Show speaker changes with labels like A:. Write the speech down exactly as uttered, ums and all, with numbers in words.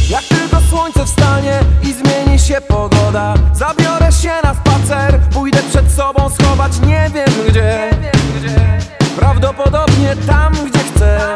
A: Jak tylko słońce wstanie i zmieni się pogoda, zabiorę się na spacer, pójdę przed sobą schować, nie wiem gdzie. Prawdopodobnie tam, gdzie chcę.